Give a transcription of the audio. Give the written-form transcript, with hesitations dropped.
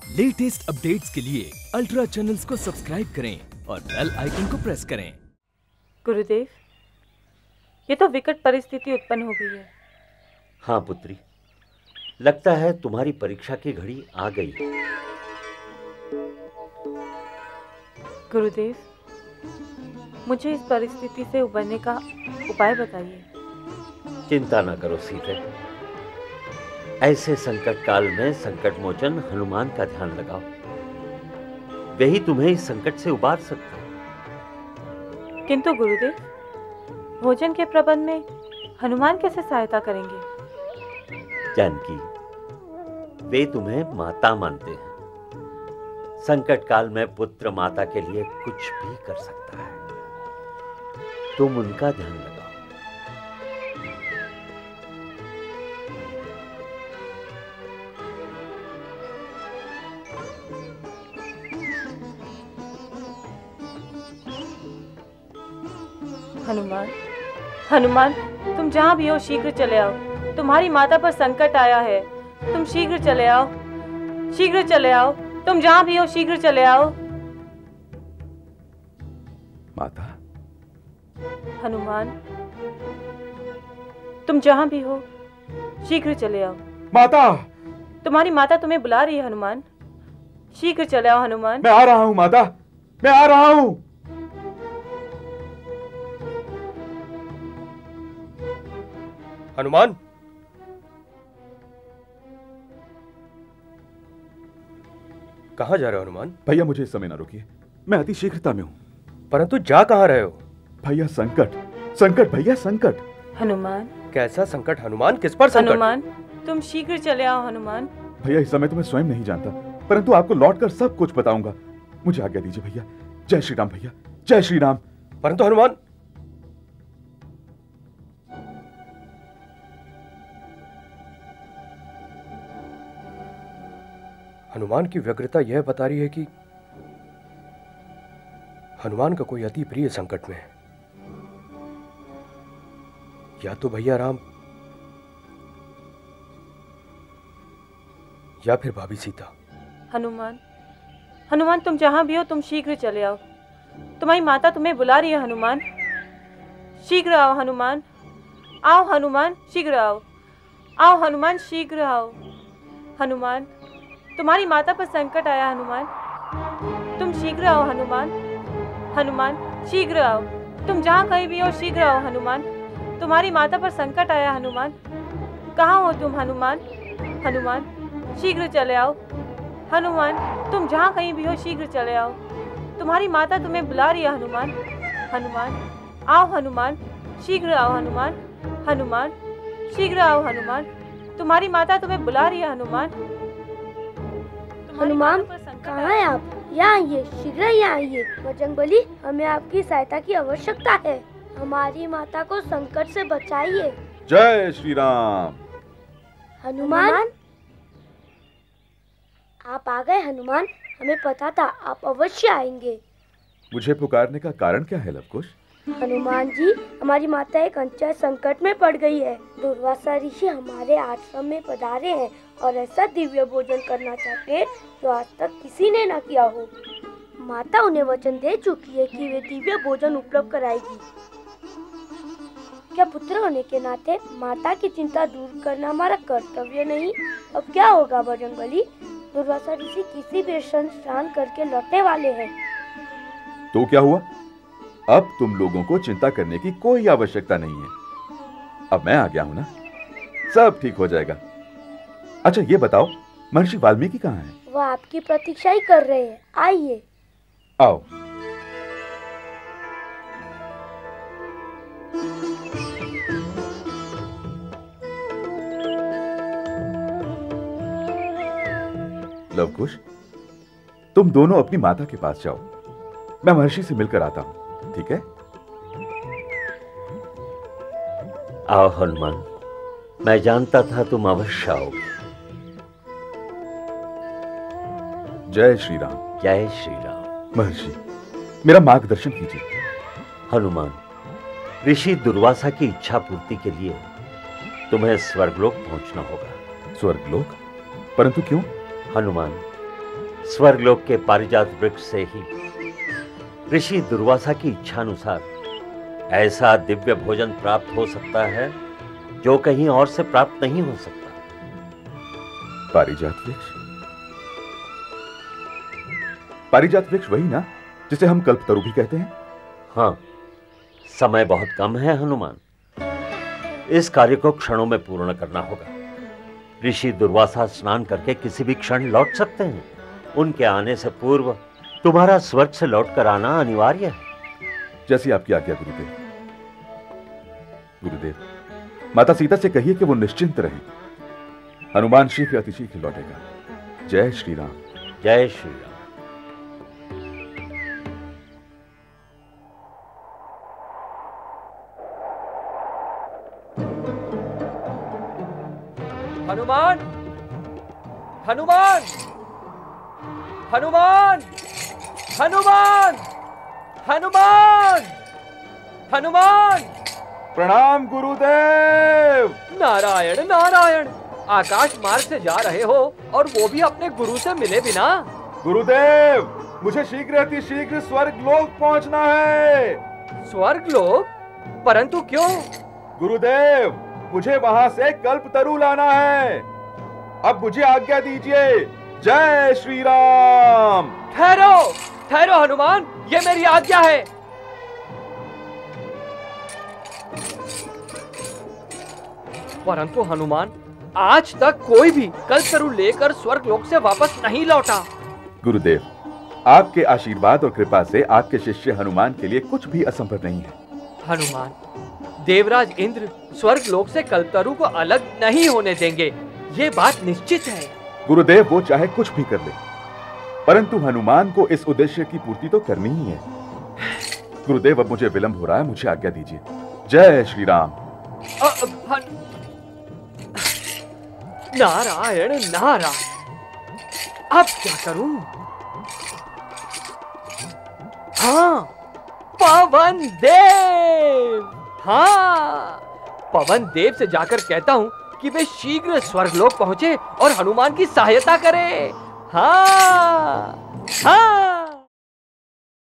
Latest updates के लिए ultra channels को सब्सक्राइब करें और बेल आइकन को प्रेस करें। गुरुदेव, ये तो विकट परिस्थिति उत्पन्न हो गई है। हाँ पुत्री, लगता है तुम्हारी परीक्षा की घड़ी आ गई है। गुरुदेव, मुझे इस परिस्थिति से उबरने का उपाय बताइए। चिंता न करो सीते, ऐसे संकट काल में संकट मोचन हनुमान का ध्यान लगाओ, वही तुम्हें इस संकट से उबार सकता है। किंतु गुरुदेव, भोजन के प्रबंध में हनुमान कैसे सहायता करेंगे? जानकी, वे तुम्हें माता मानते हैं। संकट काल में पुत्र माता के लिए कुछ भी कर सकता है, तुम उनका ध्यान लगाओ। हनुमान, हनुमान, तुम जहाँ भी हो शीघ्र चले आओ। तुम्हारी माता पर संकट आया है, तुम शीघ्र चले आओ, शीघ्र चले आओ। तुम जहाँ भी हो शीघ्र चले आओ। माता। हनुमान, तुम जहाँ भी हो शीघ्र चले आओ। माता, तुम्हारी माता तुम्हें बुला रही है। हनुमान, शीघ्र चले आओ। हनुमान, मैं आ रहा हूँ माता, मैं आ रहा हूँ। हनुमान, कहाँ जा रहे हो हनुमान? भैया मुझे इस समय ना रोकिए, मैं अति शीघ्रता में हूँ। परंतु जा कहाँ रहे हो? भैया संकट, संकट भैया संकट। हनुमान, कैसा संकट हनुमान? किस पर संकट? हनुमान, तुम शीघ्र चले आओ। हनुमान भैया, इस समय तो मैं स्वयं नहीं जानता, परंतु आपको लौटकर सब कुछ बताऊंगा। मुझे आज्ञा दीजिए भैया। जय श्री राम भैया, जय श्री राम। परंतु हनुमान, हनुमान की व्यग्रता यह बता रही है कि हनुमान का कोई अति प्रिय संकट में है। या तो भैया राम या फिर भाभी सीता। हनुमान, हनुमान, तुम जहां भी हो तुम शीघ्र चले आओ। तुम्हारी माता तुम्हें बुला रही है। हनुमान, शीघ्र आओ। हनुमान, आओ। हनुमान, शीघ्र आओ। आओ हनुमान, शीघ्र आओ। हनुमान, तुम्हारी माता पर संकट आया। हनुमान, तुम शीघ्र आओ। हनुमान, हनुमान, शीघ्र आओ। तुम जहाँ कहीं भी हो शीघ्र आओ। हनुमान, तुम्हारी माता पर संकट आया। हनुमान, कहाँ हो तुम? हनुमान, हनुमान, शीघ्र चले आओ। हनुमान, तुम जहाँ कहीं भी हो शीघ्र चले आओ। तुम्हारी माता तुम्हें बुला रही है। हनुमान, हनुमान, आओ। हनुमान, शीघ्र आओ। हनुमान, हनुमान, शीघ्र आओ। हनुमान, तुम्हारी माता तुम्हें बुला रही है। हनुमान, हनुमान, कहाँ हैं आप? यहाँ आइए, शीघ्र यहाँ आइए। बजरंगबली, हमें आपकी सहायता की आवश्यकता है। हमारी माता को संकट से बचाइए। जय श्री राम। हनुमान, आप आ गए। हनुमान, हमें पता था आप अवश्य आएंगे। मुझे पुकारने का कारण क्या है लवकुश? हनुमान जी, हमारी माता एक अंचल संकट में पड़ गई है। दुर्वासा ऋषि हमारे आश्रम में पधारे हैं और ऐसा दिव्य भोजन करना चाहते हैं जो आज तक किसी ने न किया हो। माता उन्हें वचन दे चुकी है कि वे दिव्य भोजन उपलब्ध कराएगी। क्या पुत्र होने के नाते माता की चिंता दूर करना हमारा कर्तव्य नहीं? अब क्या होगा बजरंगबली? दुर्वासा ऋषि किसी भी स्नान करके लौटने वाले हैं। तो क्या हुआ? अब तुम लोगों को चिंता करने की कोई आवश्यकता नहीं है। अब मैं आ गया हूं ना, सब ठीक हो जाएगा। अच्छा ये बताओ, महर्षि वाल्मीकि कहाँ हैं? वह आपकी प्रतीक्षा ही कर रहे हैं। आइए। आओ। लवकुश, तुम दोनों अपनी माता के पास जाओ, मैं महर्षि से मिलकर आता हूं, ठीक है? आओ हनुमान, मैं जानता था तुम अवश्य आओगे। जय श्री राम। जय श्री राम। महर्षि, मेरा मार्गदर्शन कीजिए। हनुमान, ऋषि दुर्वासा की इच्छा पूर्ति के लिए तुम्हें स्वर्गलोक पहुंचना होगा। स्वर्गलोक? परंतु क्यों? हनुमान, स्वर्गलोक के पारिजात वृक्ष से ही ऋषि दुर्वासा की इच्छानुसार ऐसा दिव्य भोजन प्राप्त हो सकता है जो कहीं और से प्राप्त नहीं हो सकता। पारिजात वृक्ष? पारिजात वृक्ष वही ना जिसे हम कल्पतरु भी कहते हैं? हाँ, समय बहुत कम है हनुमान। इस कार्य को क्षणों में पूर्ण करना होगा। ऋषि दुर्वासा स्नान करके किसी भी क्षण लौट सकते हैं। उनके आने से पूर्व तुम्हारा स्वर्ग से लौट कर आना अनिवार्य है। जैसी आपकी आज्ञा गुरुदेव। गुरुदेव, माता सीता से कहिए कि वो निश्चिंत रहें। हनुमान शीघ्र अतिशीघ्र लौटेगा। जय श्री राम। जय श्री राम। हनुमान, हनुमान, हनुमान, हनुमान, हनुमान, हनुमान। प्रणाम गुरुदेव। नारायण नारायण, आकाश मार्ग से जा रहे हो और वो भी अपने गुरु से मिले बिना? गुरुदेव, मुझे शीघ्र अतिशीघ्र स्वर्ग लोक पहुंचना है। स्वर्ग लोक? परंतु क्यों? गुरुदेव, मुझे वहां से कल्पतरु लाना है। अब मुझे आज्ञा दीजिए। जय श्री राम। ठहरो, ठहरो हनुमान, ये मेरी आज्ञा है। परंतु हनुमान, आज तक कोई भी कल्पतरु लेकर स्वर्गलोक से वापस नहीं लौटा। गुरुदेव, आपके आशीर्वाद और कृपा से आपके शिष्य हनुमान के लिए कुछ भी असंभव नहीं है। हनुमान, देवराज इंद्र स्वर्गलोक से कल्पतरु को अलग नहीं होने देंगे, ये बात निश्चित है। गुरुदेव, वो चाहे कुछ भी कर ले, परंतु हनुमान को इस उद्देश्य की पूर्ति तो करनी ही है। गुरुदेव, अब मुझे विलंब हो रहा है, मुझे आज्ञा दीजिए। जय श्री राम। नारायण नारायण, अब क्या करूं? हाँ, पवन देव। हाँ, पवन देव से जाकर कहता हूँ कि वे शीघ्र स्वर्गलोक पहुंचे और हनुमान की सहायता करें। हाँ, हाँ।